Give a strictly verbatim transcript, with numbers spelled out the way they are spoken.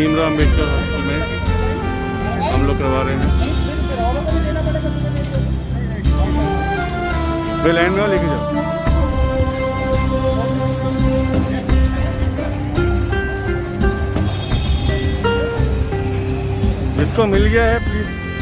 Bhimrao Ambedkar hospital में हम लोग करवा रहे हैं। वे लाइन में लेके जाओ। जिसको मिल गया है प्लीज